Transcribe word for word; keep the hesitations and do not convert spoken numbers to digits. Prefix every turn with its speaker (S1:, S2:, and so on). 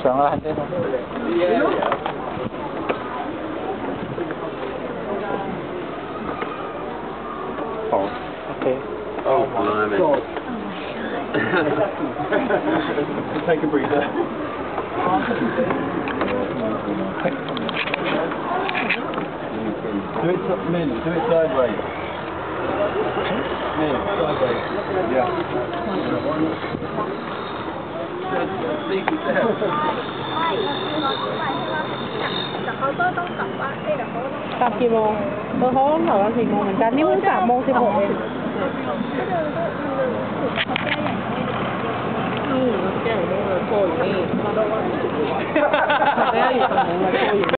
S1: 上来这种。哦 ，OK。
S2: Oh, blimey.
S1: Take a breather. Do it, Min, do it sideways. Min, sideways. Yeah.
S3: กลับกี่โมงเออเขาต้องกลับกันสี่โมงเหมือนกันนี่เพิ่งสามโมงสิบหกเองนี่รถแก้วอยู่นี่รถโคอยู่นี่รถแก้วอยู่ตรงนู้นรถโคอยู่